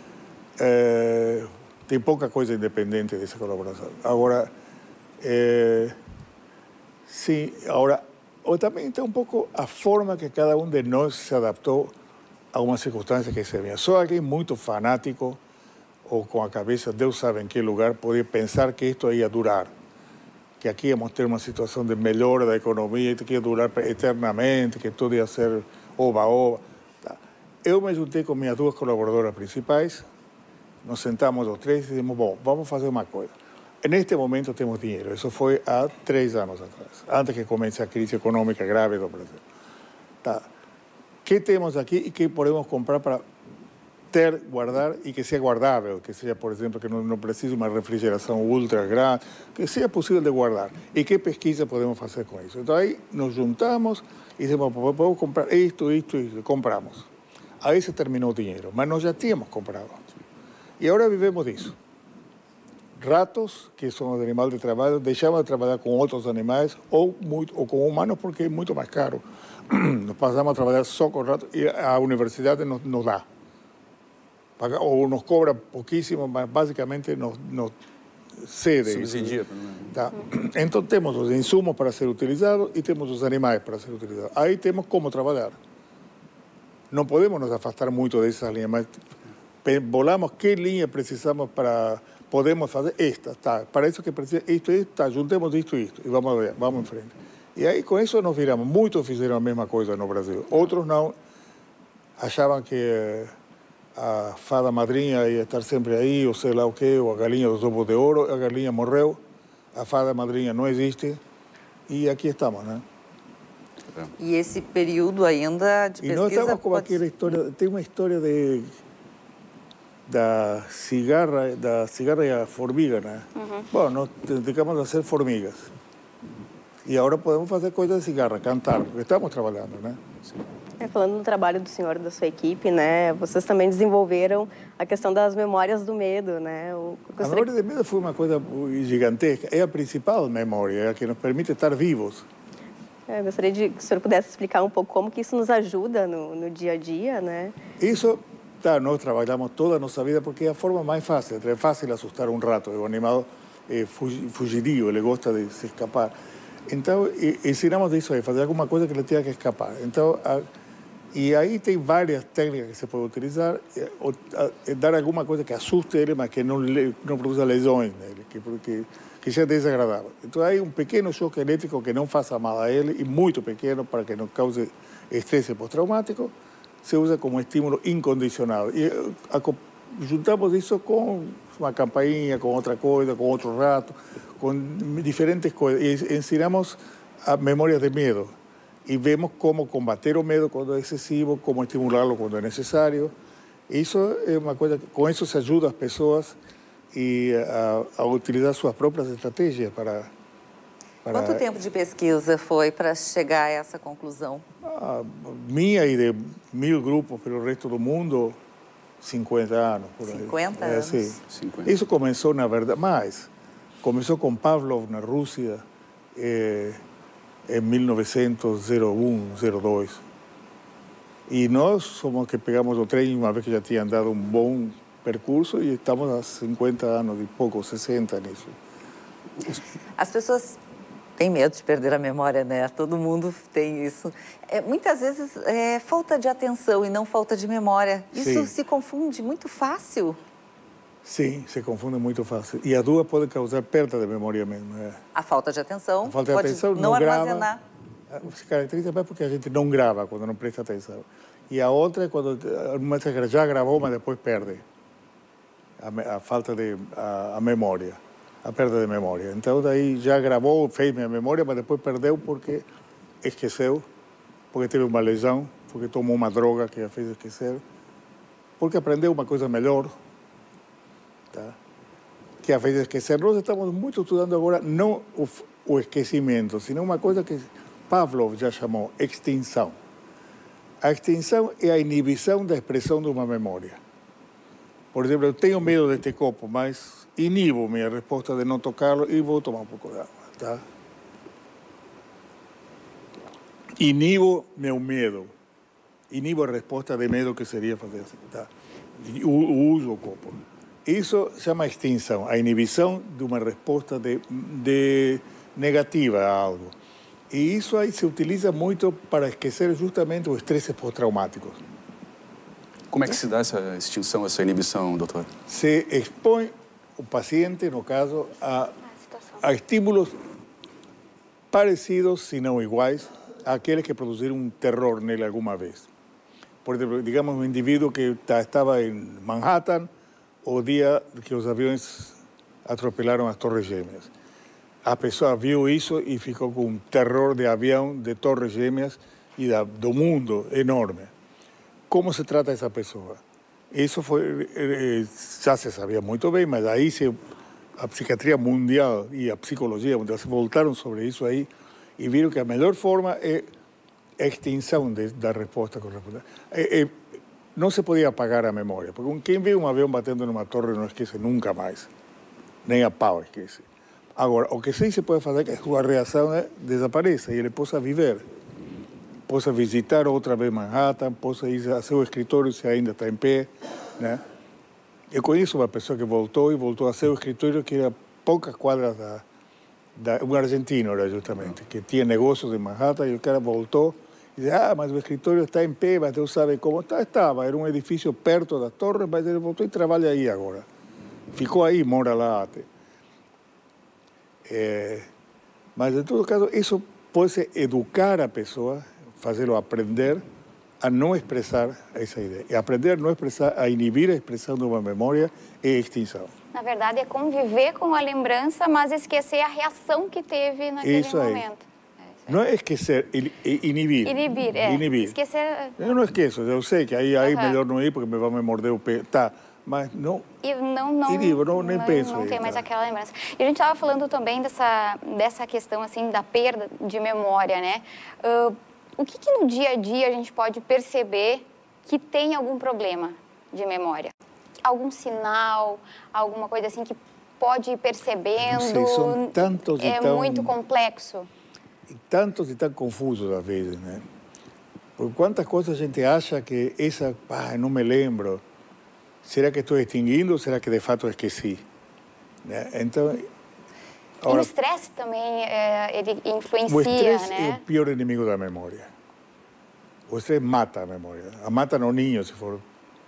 [SPEAKER 3] Tem pouca coisa independente dessa colaboração. Agora, sim, agora, também tem um pouco a forma que cada um de nós se adaptou a uma circunstância que se vinha. Só alguém muito fanático ou com a cabeça, Deus sabe em que lugar, podia pensar que isto ia durar. Que aqui íamos ter uma situação de melhora da economia, que ia durar eternamente, que tudo ia ser oba-oba. Eu me juntei com minhas 2 colaboradoras principais, nos sentamos os três e dizemos, bom, vamos fazer uma coisa. Neste momento temos dinheiro, isso foi há 3 anos atrás, antes que comece a crise econômica grave do Brasil. Tá. O que temos aqui e que podemos comprar para ter, guardar e que seja guardável, que seja, por exemplo, que não precise uma refrigeração ultra grande, que seja possível de guardar. E que pesquisa podemos fazer com isso? Então aí nos juntamos e dizemos, vamos comprar isto, compramos. Aí se terminou o dinheiro, mas nós já tínhamos comprado. E agora vivemos disso. Ratos, que são os animais de trabalho, deixamos de trabalhar com outros animais ou com humanos porque é muito mais caro. Nós passamos a trabalhar só com ratos e a universidade nos dá. Ou nos cobra pouquíssimo, mas basicamente nos cede.
[SPEAKER 2] Subsidia, pelo menos.
[SPEAKER 3] Tá. Então temos os insumos para ser utilizados e temos os animais para ser utilizados. Aí temos como trabalhar. Não podemos nos afastar muito dessas linhas, mas bolamos que linha precisamos para... Podemos fazer esta, tá? Para isso que precisa isto, tá? Juntemos isto e isto e vamos em frente. E aí com isso nos viramos. Muitos fizeram a mesma coisa no Brasil. Outros não. Achavam que a fada madrinha ia estar sempre aí, ou sei lá o quê, ou a galinha dos ovos de ouro. A galinha morreu, a fada madrinha não existe e aqui estamos, né?
[SPEAKER 4] E esse período ainda de pesquisa...
[SPEAKER 3] E nós estamos com aquela história, tem uma história da cigarra e a formiga, né? Bom, nós dedicamos a fazer formigas. E agora podemos fazer coisas de cigarra, cantar, porque estamos trabalhando, né?
[SPEAKER 6] Falando no trabalho do senhor e da sua equipe, né? Vocês também desenvolveram a questão das memórias do medo, né?
[SPEAKER 3] A memória do medo foi uma coisa gigantesca. É a principal memória, é a que nos permite estar vivos.
[SPEAKER 6] Eu gostaria que o senhor pudesse explicar um pouco como que isso nos ajuda no dia a dia, né?
[SPEAKER 3] Isso... Tá, nós trabalhamos toda a nossa vida porque é a forma mais fácil. É fácil assustar um rato. O animal é fugidio, ele gosta de se escapar. Então, ensinamos isso aí, fazer alguma coisa que ele tenha que escapar. Então, e aí tem várias técnicas que se pode utilizar. Dar alguma coisa que assuste ele, mas que não produza lesões nele, que seja desagradável. Então, aí um pequeno choque elétrico que não faça mal a ele, e muito pequeno, para que não cause estresse pós-traumático, se usa como estímulo incondicional. E juntamos isso com uma campainha, com outra coisa, com outro rato, com diferentes coisas. E ensinamos a memórias de medo. E vemos como combater o medo quando é excessivo, como estimulá-lo quando é necessário. Isso é uma coisa que, com isso se ajuda as pessoas a utilizar suas próprias estratégias para...
[SPEAKER 4] Quanto tempo de pesquisa foi para chegar a essa conclusão?
[SPEAKER 3] Minha e de 1000 grupos pelo resto do mundo, 50 anos. Por aí.
[SPEAKER 4] 50 anos?
[SPEAKER 3] Sim.
[SPEAKER 2] 50.
[SPEAKER 3] Isso começou, na verdade, começou com Pavlov na Rússia em 1901, 02. E nós somos que pegamos o trem uma vez que já tinha dado um bom percurso e estamos há 50 anos e pouco, 60 nisso.
[SPEAKER 4] As pessoas têm medo de perder a memória, né? Todo mundo tem isso. Muitas vezes é falta de atenção e não falta de memória. Isso
[SPEAKER 3] Sim.
[SPEAKER 4] se confunde muito fácil.
[SPEAKER 3] Sim, se confunde muito fácil. E a duas pode causar perda de memória mesmo.
[SPEAKER 4] A falta de atenção
[SPEAKER 3] A falta de
[SPEAKER 4] pode
[SPEAKER 3] atenção
[SPEAKER 4] não armazenar.
[SPEAKER 3] Se caracteriza mais porque a gente não grava quando não presta atenção. E a outra é quando já gravou, mas depois perde. A falta de a memória. A perda de memória. Então, daí já gravou, fez minha memória, mas depois perdeu porque esqueceu, porque teve uma lesão, porque tomou uma droga que a fez esquecer, porque aprendeu uma coisa melhor, tá? Que a fez esquecer. Nós estamos muito estudando agora não o esquecimento, sino uma coisa que Pavlov já chamou extinção. A extinção é a inibição da expressão de uma memória. Por exemplo, eu tenho medo deste copo, mas inibo minha resposta de não tocá-lo e vou tomar um pouco de água, tá? Inibo meu medo. Inibo a resposta de medo que seria fazer assim, tá? Uso o copo. Isso se chama extinção, a inibição de uma resposta de negativa a algo. E isso aí se utiliza muito para esquecer justamente os estresses pós-traumáticos.
[SPEAKER 2] Como é que se dá essa extinção, essa inibição, doutor?
[SPEAKER 3] Se expõe o paciente, no caso, a estímulos parecidos, se não iguais, àqueles que produziram um terror nele alguma vez. Por exemplo, digamos, um indivíduo que estava em Manhattan o dia que os aviões atropelaram as Torres Gêmeas. A pessoa viu isso e ficou com um terror de avião, de Torres Gêmeas e do mundo enorme. Como se trata essa pessoa? Isso foi, já se sabia muito bem, mas aí a psiquiatria mundial e a psicologia mundial se voltaram sobre isso aí e viram que a melhor forma é a extinção da resposta correspondente. Não se podia apagar a memória, porque quem vê um avião batendo numa torre não esquece nunca mais, nem a pau esquece. Agora, o que sim se pode fazer é que a sua reação desapareça e ele possa viver, possa visitar outra vez Manhattan, possa ir ao seu escritório se ainda está em pé, né? Eu conheço uma pessoa que voltou a seu escritório que era poucas quadras um argentino era justamente, que tinha negócios em Manhattan e o cara voltou e disse, mas o escritório está em pé, mas Deus sabe como está. Estava, era um edifício perto das torres, mas ele voltou e trabalha aí agora. Ficou aí, mora lá até. Mas, em todo caso, isso pode educar a pessoa, fazê-lo aprender a não expressar essa ideia. E aprender a não expressar, a inibir a expressão de uma memória é extinção.
[SPEAKER 5] Na verdade, é conviver com a lembrança, mas esquecer a reação que teve naquele momento.
[SPEAKER 3] Não é esquecer, inibir.
[SPEAKER 5] Inibir. Esquecer...
[SPEAKER 3] Eu não esqueço, eu sei que aí melhor não ir porque me vai me morder o pé. Tá, mas não...
[SPEAKER 5] E não
[SPEAKER 3] nem penso.
[SPEAKER 5] Não tem mais aquela lembrança. E a gente estava falando também dessa questão, assim, da perda de memória, né? O que no dia a dia a gente pode perceber que tem algum problema de memória? Algum sinal, alguma coisa assim que pode ir percebendo?
[SPEAKER 3] Não sei, são tantos e tão...
[SPEAKER 5] muito complexo.
[SPEAKER 3] Tantos e tão confusos às vezes, né? Por quantas coisas a gente acha que não me lembro. Será que estou extinguindo ou será que de fato esqueci? Né? Então...
[SPEAKER 5] Agora, e o estresse também, ele influencia,
[SPEAKER 3] o estresse
[SPEAKER 5] né?
[SPEAKER 3] É o pior inimigo da memória. O estresse mata a memória. Mata no ninho, se for...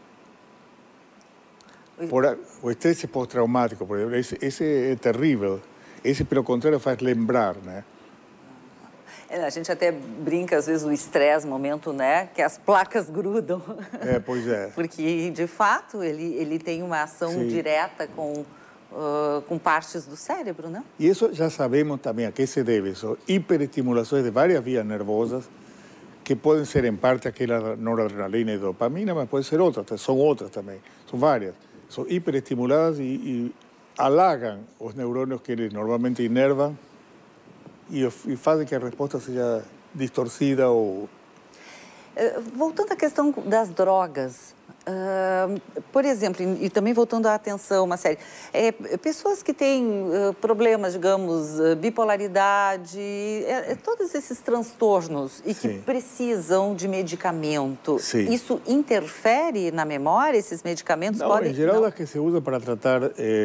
[SPEAKER 3] O estresse pós-traumático, por exemplo, esse é terrível. Esse, pelo contrário, faz lembrar, né?
[SPEAKER 4] A gente até brinca, às vezes, o estresse, momento, né? Que as placas grudam.
[SPEAKER 3] Pois é.
[SPEAKER 4] Porque, de fato, ele tem uma ação direta com partes do cérebro, né?
[SPEAKER 3] E isso já sabemos também a que se deve. São hiperestimulações de várias vias nervosas, que podem ser, em parte, aquela noradrenalina e dopamina, mas podem ser outras, são outras também. São várias. São hiperestimuladas e alagam os neurônios que eles normalmente inervam e fazem que a resposta seja distorcida ou...
[SPEAKER 4] Voltando à questão das drogas, por exemplo, e também voltando à atenção, uma série, pessoas que têm problemas, digamos, bipolaridade, todos esses transtornos e que precisam de medicamento, isso interfere na memória? Esses medicamentos podem...
[SPEAKER 3] Em geral, as que se usam para tratar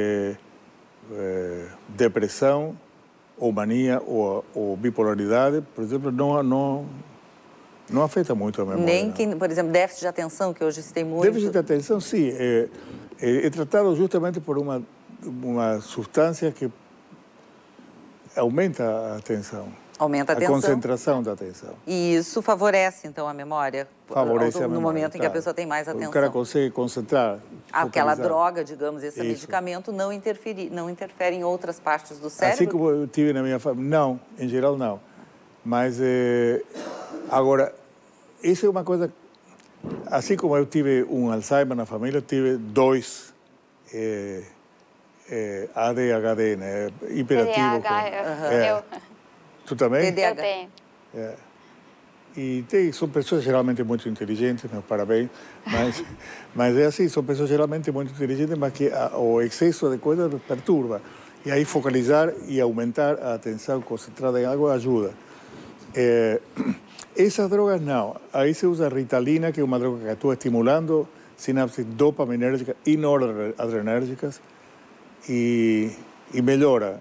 [SPEAKER 3] depressão, ou mania, ou bipolaridade, por exemplo, não afeta muito a memória.
[SPEAKER 4] Nem quem, por exemplo, déficit de atenção, que hoje se tem muito...
[SPEAKER 3] Déficit de atenção, sim. É tratado justamente por uma substância que aumenta a atenção.
[SPEAKER 4] Aumenta a atenção.
[SPEAKER 3] A concentração da atenção.
[SPEAKER 4] E isso favorece, então, a memória?
[SPEAKER 3] Favorece a memória.
[SPEAKER 4] No momento em que a pessoa tem mais atenção.
[SPEAKER 3] O cara consegue concentrar.
[SPEAKER 4] Aquela droga, digamos, esse medicamento não interfere em outras partes do cérebro?
[SPEAKER 3] Assim como eu tive na minha família. Não, em geral não. Mas, agora, isso é uma coisa... Assim como eu tive um Alzheimer na família, eu tive 2 ADHD, né? Hiperativo. Tu também?
[SPEAKER 5] Eu tenho.
[SPEAKER 3] E são pessoas geralmente muito inteligentes, meus parabéns, mas é assim, são pessoas geralmente muito inteligentes, mas que o excesso de coisas perturba. E aí focalizar e aumentar a atenção concentrada em algo ajuda. Essas drogas não. Aí se usa Ritalina, que é uma droga que atua estimulando sinapses dopaminérgicas e noradrenérgicas e melhora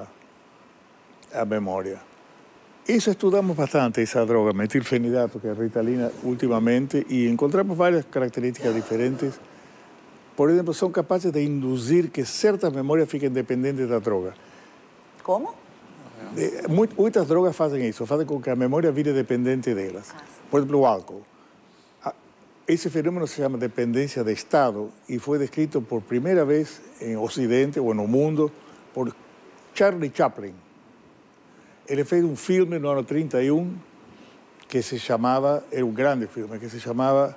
[SPEAKER 3] a memória. Isso estudamos bastante, essa droga, metilfenidato, que é Ritalina, ultimamente, e encontramos várias características diferentes. Por exemplo, são capazes de induzir que certas memórias fiquem dependentes da droga.
[SPEAKER 4] Como?
[SPEAKER 3] Muitas drogas fazem isso, fazem com que a memória vire dependente delas. Por exemplo, o álcool. esse fenômeno se chama dependência de Estado e foi descrito por primeira vez em Ocidente ou no mundo por Charlie Chaplin. Ele fez um filme no ano 31 que se chamava, era um grande filme, que se chamava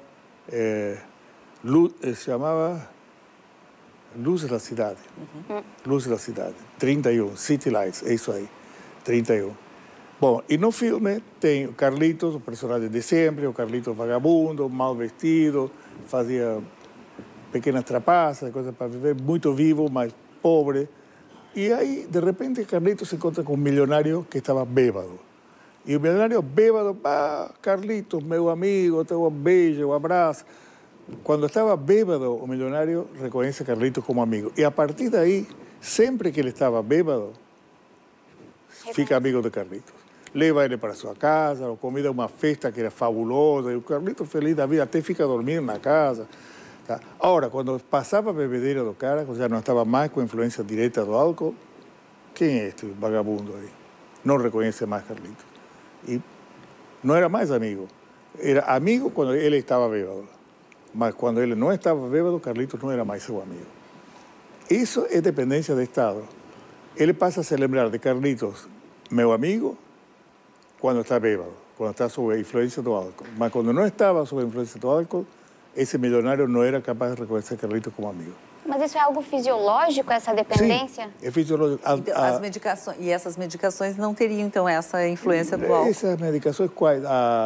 [SPEAKER 3] Luzes da Cidade. Luzes da Cidade, 31, City Lights, é isso aí, 31. Bom, e no filme tem o Carlitos, o personagem de sempre, o Carlitos vagabundo, mal vestido, fazia pequenas trapaças, coisas para viver, muito vivo, mas pobre. E aí, de repente, Carlitos se encontra com um milionário que estava bêbado. E o milionário bêbado, Carlitos, meu amigo, te dou um beijo, um abraço. Quando estava bêbado, o milionário reconhece a Carlitos como amigo. E a partir daí, sempre que ele estava bêbado, fica amigo de Carlitos. Leva ele para sua casa, o convida a uma festa que era fabulosa, e o Carlitos feliz da vida até fica dormindo na casa. Tá? Agora, quando passava a bebedeira do cara, já não estava mais com influência direta do álcool, quem é este vagabundo aí? Não reconhece mais Carlitos. E não era mais amigo. Era amigo quando ele estava bêbado. Mas quando ele não estava bêbado, Carlitos não era mais seu amigo. Isso é dependência de Estado. Ele passa a se lembrar de Carlitos, meu amigo, quando está bêbado, quando está sob a influência do álcool. Mas quando não estava sob a influência do álcool, esse milionário não era capaz de reconhecer Carlitos como amigo.
[SPEAKER 5] Mas isso é algo fisiológico, essa dependência?
[SPEAKER 3] Sim, é fisiológico.
[SPEAKER 4] Então, as medicações, e essas medicações não teriam, então, essa influência do álcool?
[SPEAKER 3] Essas medicações, quais?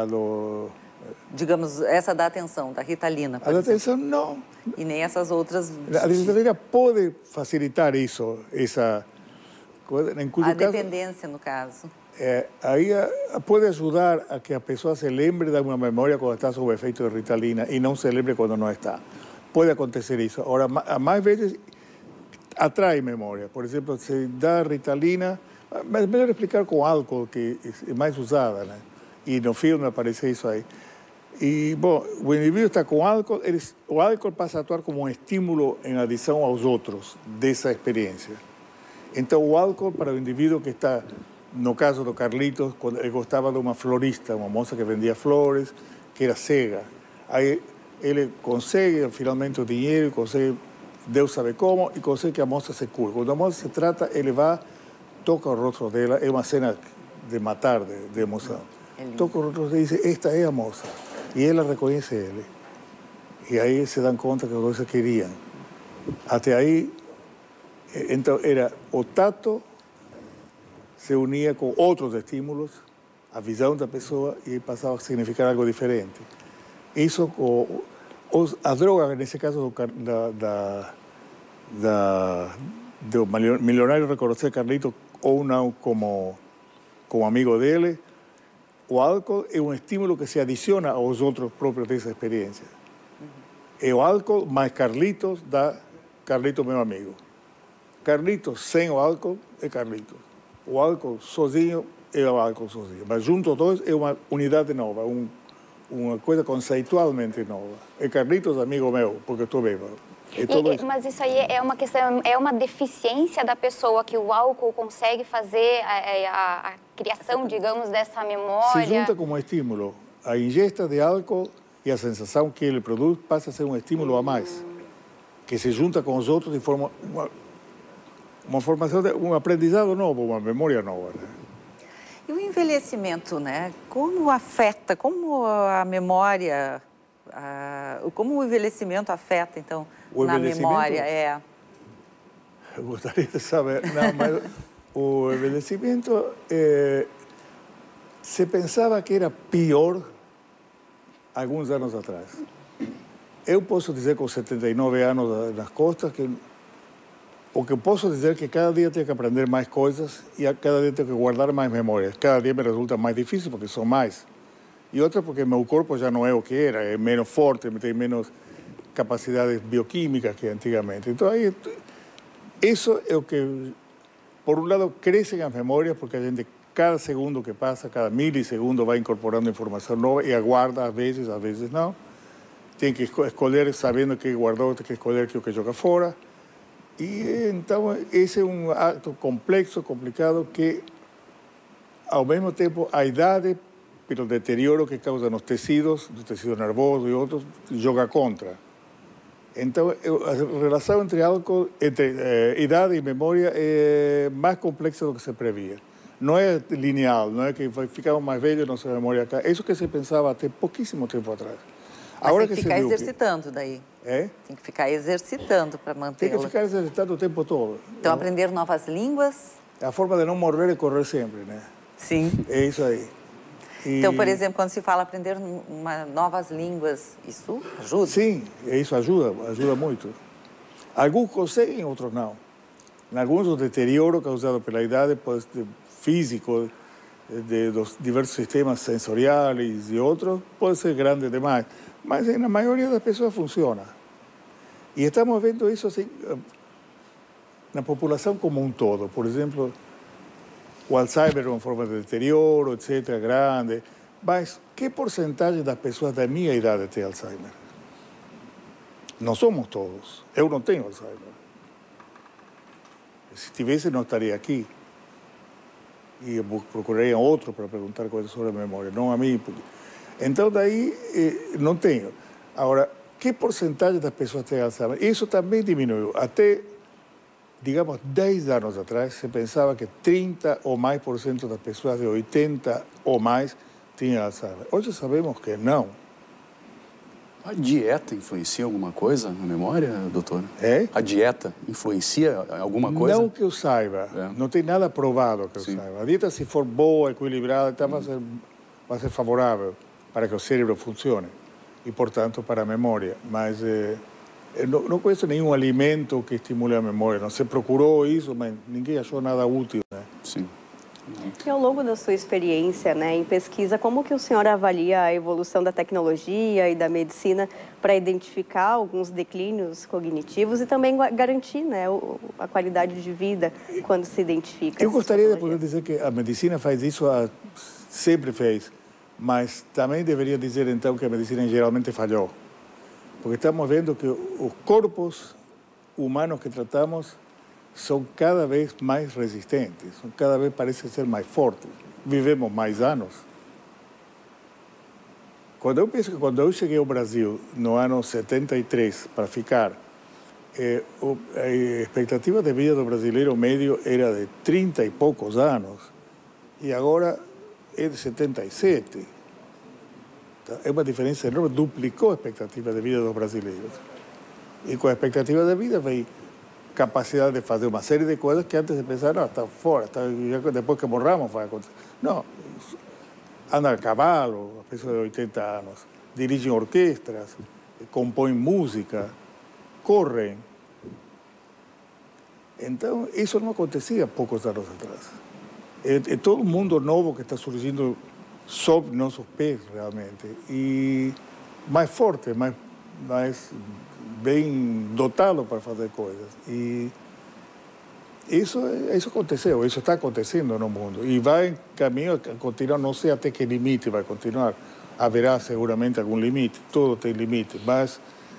[SPEAKER 4] Digamos, essa da atenção, da Ritalina, por
[SPEAKER 3] A da
[SPEAKER 4] exemplo.
[SPEAKER 3] atenção, não.
[SPEAKER 4] E nem essas outras...
[SPEAKER 3] A Ritalina pode facilitar isso, essa coisa, em cujo
[SPEAKER 4] A
[SPEAKER 3] caso...
[SPEAKER 4] dependência, no caso.
[SPEAKER 3] Aí pode ajudar a que a pessoa se lembre de uma memória quando está sob o efeito de Ritalina e não se lembre quando não está. Pode acontecer isso. Agora, mais vezes atrai memória. Por exemplo, se dá Ritalina, mas é melhor explicar com álcool, que é mais usada, né? E no filme aparece isso aí. E, bom, o indivíduo está com álcool, o álcool passa a atuar como um estímulo em adição aos outros dessa experiência. Então, o álcool para o indivíduo que está, no caso do Carlitos, quando ele gostava de uma florista, uma moça que vendia flores, que era cega. Aí ele consegue finalmente o dinheiro, consegue, Deus sabe como, e consegue que a moça se cure. Quando a moça se trata, ele vai, toca o rosto dela, é uma cena de matar, de emoção. Toca o rosto dela e diz, esta é a moça. E ela reconhece ele. E aí se dão conta que os dois se queriam. Até aí, então era o tato se unia com outros estímulos, a visão da pessoa, e passava a significar algo diferente. Isso, a droga, nesse caso do milionário reconhecer Carlitos ou não como amigo dele, o álcool é um estímulo que se adiciona aos outros próprios dessa experiência. É o álcool mais Carlitos dá Carlitos meu amigo. Carlitos sem o álcool é Carlitos. O álcool sozinho é o álcool sozinho. Mas juntos dois é uma unidade nova, uma coisa conceitualmente nova. É Carlitos amigo meu, porque estou bêbado.
[SPEAKER 5] Mas isso aí é uma questão, é uma deficiência da pessoa que o álcool consegue fazer a criação, digamos, dessa memória.
[SPEAKER 3] Se junta como estímulo. A ingesta de álcool e a sensação que ele produz passa a ser um estímulo a mais, que se junta com os outros e forma uma formação, um aprendizado novo, uma memória nova. Né?
[SPEAKER 4] E o envelhecimento, né? Como afeta, como a memória, como o envelhecimento afeta, então, na memória?
[SPEAKER 3] Eu gostaria de saber. Não, mas o envelhecimento, se pensava que era pior alguns anos atrás. Eu posso dizer com 79 anos nas costas que o que posso dizer é que cada dia tenho que aprender mais coisas e cada dia tenho que guardar mais memórias. Cada dia me resulta mais difícil porque são mais. E outra porque meu corpo já não é o que era, é menos forte, tem menos capacidades bioquímicas que antigamente. Então, aí, isso é o que, por um lado, crescem as memórias porque a gente, cada segundo que passa, cada milissegundo, vai incorporando informação nova e aguarda, às vezes não. Tem que escolher, sabendo que guardou, tem que escolher o que joga fora. E então, esse é um ato complexo, complicado, que, ao mesmo tempo, a idade pelo deterioro que causa nos tecidos, do tecido nervoso e outros, joga contra. Então, a relação entre idade e memória é mais complexa do que se previa. Não é lineal, não é que ficamos mais velhos, nossa memória cai. É isso que se pensava até pouquíssimo tempo atrás.
[SPEAKER 4] Mas agora tem que ficar exercitando daí.
[SPEAKER 3] É?
[SPEAKER 4] Tem que ficar exercitando para mantê-la.
[SPEAKER 3] Tem que ficar exercitando o tempo todo.
[SPEAKER 4] Então, aprender novas línguas.
[SPEAKER 3] É a forma de não morrer e correr sempre, né?
[SPEAKER 4] Sim.
[SPEAKER 3] É isso aí.
[SPEAKER 4] Então, por exemplo, quando se fala aprender novas línguas, isso ajuda?
[SPEAKER 3] Sim, isso ajuda muito. Alguns conseguem, outros não. Em alguns, o deterioro causado pela idade pode ser físico, dos diversos sistemas sensoriais e outros, pode ser grande demais. Mas na maioria das pessoas funciona. E estamos vendo isso assim, na população como um todo. Por exemplo, o Alzheimer é uma forma de deterioro, etc., grande. Mas que porcentagem das pessoas da minha idade tem Alzheimer? Não somos todos. Eu não tenho Alzheimer. Se tivesse, não estaria aqui. E eu procuraria outro para perguntar coisas sobre a memória, não a mim. Porque... Então, daí, não tenho. Agora, que porcentagem das pessoas tem Alzheimer? Isso também diminuiu. Até, digamos, 10 anos atrás, se pensava que 30 ou mais por cento das pessoas de 80 ou mais tinham Alzheimer. Hoje sabemos que não.
[SPEAKER 2] A dieta influencia alguma coisa na memória, doutor?
[SPEAKER 3] É?
[SPEAKER 2] A dieta influencia alguma coisa?
[SPEAKER 3] Não que eu saiba. É. Não tem nada provado que eu saiba. A dieta, se for boa, equilibrada, então vai ser favorável para que o cérebro funcione e, portanto, para a memória. Mas não conheço nenhum alimento que estimule a memória. Não se procurou isso, mas ninguém achou nada útil, né?
[SPEAKER 2] Sim.
[SPEAKER 6] E ao longo da sua experiência, né, em pesquisa, como que o senhor avalia a evolução da tecnologia e da medicina para identificar alguns declínios cognitivos e também garantir, né, a qualidade de vida quando se identifica?
[SPEAKER 3] Eu gostaria de poder dizer que a medicina faz isso, sempre fez, mas também deveria dizer então que a medicina geralmente falhou. Porque estamos vendo que os corpos humanos que tratamos são cada vez mais resistentes, cada vez parecem ser mais fortes, vivemos mais anos. Quando eu penso que quando eu cheguei ao Brasil, no ano 73, para ficar, a expectativa de vida do brasileiro médio era de 30 e poucos anos, e agora é de 77. É uma diferença enorme, duplicou a expectativa de vida dos brasileiros. E com a expectativa de vida vem capacidade de fazer uma série de coisas que antes de pensar, não, está fora, depois que morramos vai acontecer. Não, andam a cavalo, a pessoas de 80 anos, dirigem orquestras, compõem música, correm. Então, isso não acontecia poucos anos atrás. É todo mundo novo que está surgindo sob nossos pés, realmente, e mais forte, mais bem dotado para fazer coisas. E isso aconteceu, isso está acontecendo no mundo. E vai em caminho a continuar, não sei até que limite vai continuar. Haverá seguramente algum limite, tudo tem limite, mas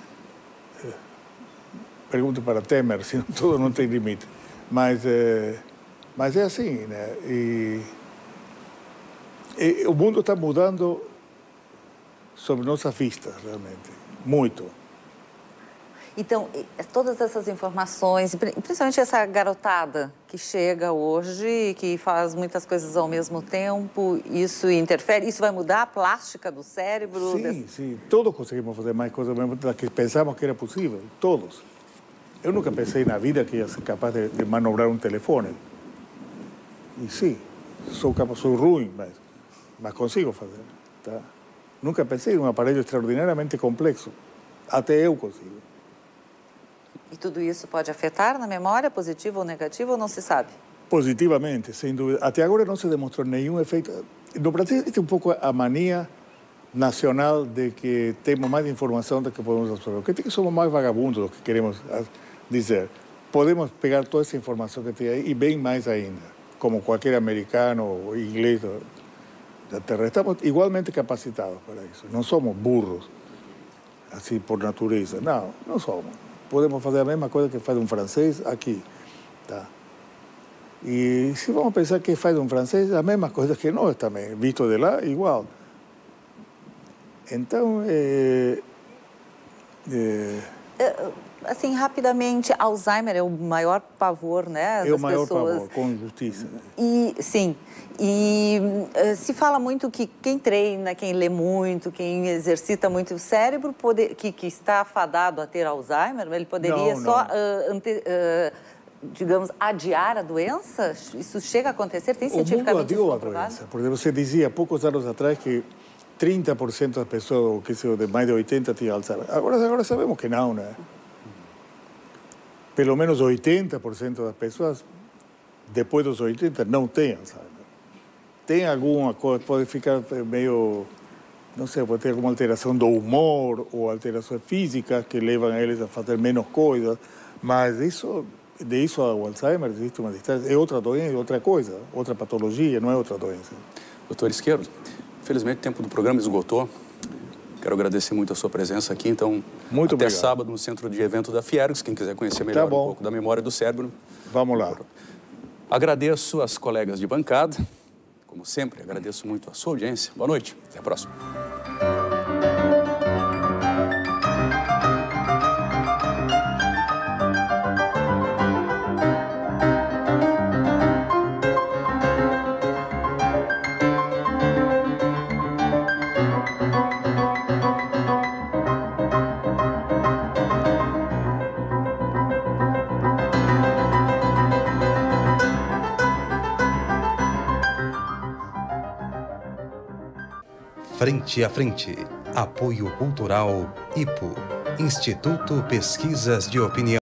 [SPEAKER 3] pergunte para Temer, se tudo não tem limite. Mas é assim, né? E o mundo está mudando sob nossa vista, realmente, muito.
[SPEAKER 4] Então, todas essas informações, principalmente essa garotada que chega hoje, que faz muitas coisas ao mesmo tempo, isso interfere? Isso vai mudar a plástica do cérebro?
[SPEAKER 3] Sim, sim. Todos conseguimos fazer mais coisas mesmo do que pensamos que era possível. Todos. Eu nunca pensei na vida que ia ser capaz de manobrar um telefone. E sim, sou ruim, mas consigo fazer. Tá? Nunca pensei em um aparelho extraordinariamente complexo. Até eu consigo.
[SPEAKER 4] E tudo isso pode afetar na memória, positiva ou negativa, ou não se sabe?
[SPEAKER 3] Positivamente, sem dúvida. Até agora não se demonstrou nenhum efeito. No Brasil existe um pouco a mania nacional de que temos mais informação do que podemos absorver. Que somos mais vagabundos do que queremos dizer. Podemos pegar toda essa informação que tem aí e bem mais ainda, como qualquer americano ou inglês da Terra. Estamos igualmente capacitados para isso. Não somos burros, assim, por natureza. Não somos. Podemos fazer a mesma coisa que faz um francês aqui, tá? E se vamos pensar que faz um francês, a mesma coisa que nós também, visto de lá, igual. Então,
[SPEAKER 7] assim, rapidamente, Alzheimer é o maior pavor, né, das pessoas.
[SPEAKER 3] É o maior pavor, com injustiça.
[SPEAKER 7] E, sim, e se fala muito que quem treina, quem lê muito, quem exercita muito o cérebro, que está afadado a ter Alzheimer, ele poderia digamos, adiar a doença? Isso chega a acontecer? Tem cientificamente isso comprovado?
[SPEAKER 3] A doença, porque você dizia, poucos anos atrás, que 30% das pessoas, que de mais de 80 tinham Alzheimer. Agora sabemos que não, né? Pelo menos 80% das pessoas, depois dos 80, não têm Alzheimer. Tem alguma coisa, pode ficar meio, não sei, pode ter alguma alteração do humor ou alterações físicas que levam eles a fazer menos coisas, mas de isso ao Alzheimer existe uma distância. É outra doença, outra coisa, outra patologia, não é outra doença.
[SPEAKER 2] Doutor Izquierdo, infelizmente o tempo do programa esgotou. Quero agradecer muito a sua presença aqui. Então,
[SPEAKER 3] muito
[SPEAKER 2] até
[SPEAKER 3] obrigado.
[SPEAKER 2] Sábado no centro de evento da Fiergs, quem quiser conhecer melhor um pouco da memória do cérebro.
[SPEAKER 3] Vamos lá.
[SPEAKER 2] Agradeço às colegas de bancada. Como sempre, agradeço muito a sua audiência. Boa noite. Até a próxima.
[SPEAKER 1] Frente a Frente. Apoio Cultural IPO. Instituto Pesquisas de Opinião.